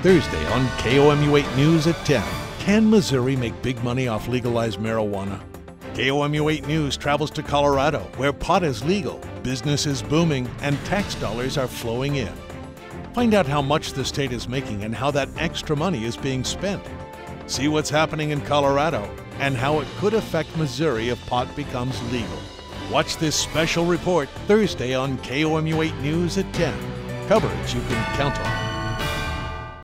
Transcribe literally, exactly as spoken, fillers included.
Thursday on K O M U eight News at ten. Can Missouri make big money off legalized marijuana? K O M U eight News travels to Colorado, where pot is legal, business is booming, and tax dollars are flowing in. Find out how much the state is making and how that extra money is being spent. See what's happening in Colorado and how it could affect Missouri if pot becomes legal. Watch this special report Thursday on K O M U eight News at ten. Coverage you can count on.